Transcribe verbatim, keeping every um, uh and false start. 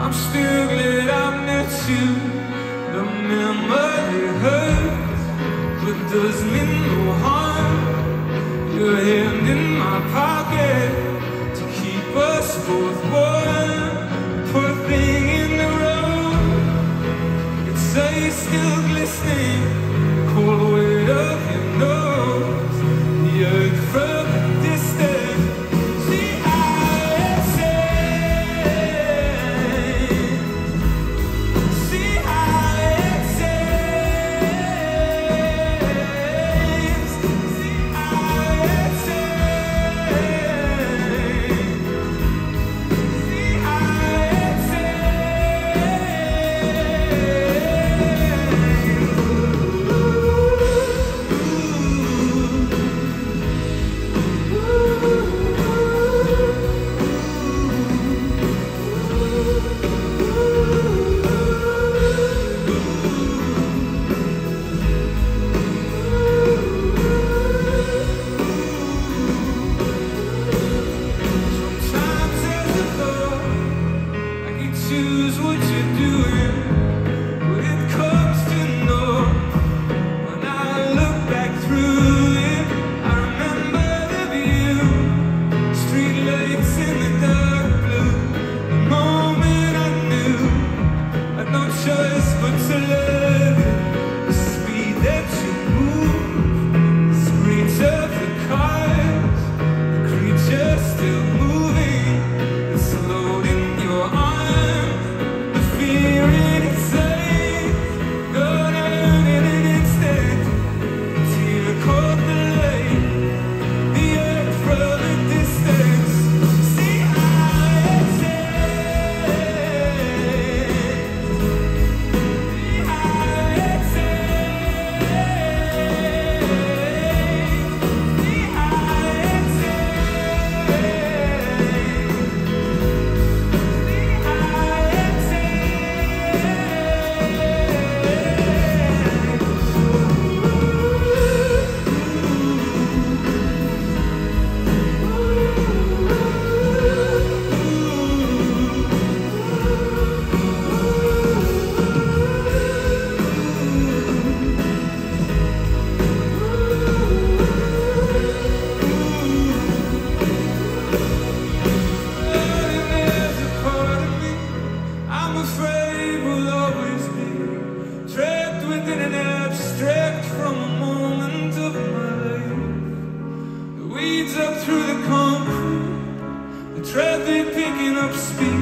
I'm still glad I met you. The memory hurts, but does me no harm. Your hand in my pocket to keep us both warm. Poor thing in the road, it says still glistening. The cold weight of your nose, the earth from a distance. See how it says, see how it says, see how it says, see how it Sometimes there's a thought, I can choose what you're doing. When it comes to know, when I look back through it, I remember the view. Street lights in the dark blue. The moment I knew I'd no choice but to love you. The speed that you move, the screech of the cars, the creature still moving, it's loading your arms, the fear in its eyes, gone out in an instant. Tear caught the light, the earth from a distance. See how it says, see how it says, see how it There's a part of me I'm afraid will always be trapped within an abstract from a moment of my life. The weeds up through the concrete, the traffic picking up speed.